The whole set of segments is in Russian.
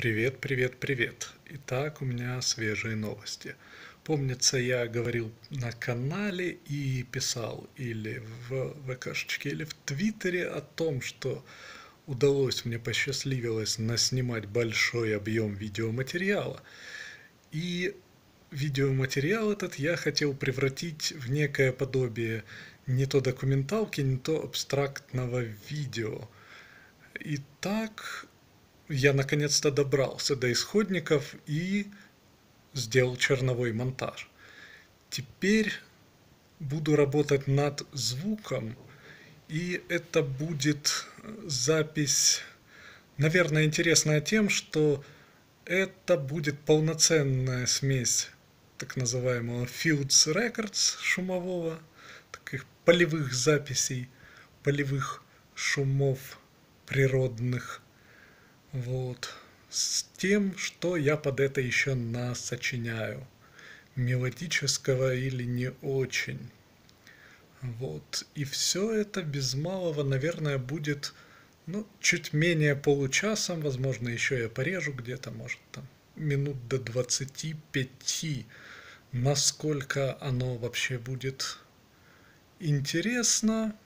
Привет, привет, привет. Итак, у меня свежие новости. Помнится, я говорил на канале и писал или в ВКшечке, или в Твиттере о том, что мне посчастливилось наснимать большой объем видеоматериала. И видеоматериал этот я хотел превратить в некое подобие не то документалки, не то абстрактного видео. И так я наконец-то добрался до исходников и сделал черновой монтаж. Теперь буду работать над звуком, и это будет запись, наверное, интересная тем, что это будет полноценная смесь так называемого Fields Records шумового, таких полевых записей, полевых шумов природных. Вот. С тем, что я под это еще насочиняю. Мелодического или не очень. Вот. И все это без малого, наверное, будет, чуть менее получаса. Возможно, еще я порежу где-то, может, там, минут до 25. Насколько оно вообще будет интересно,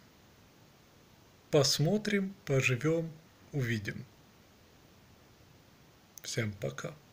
посмотрим, поживем, увидим. Всем пока.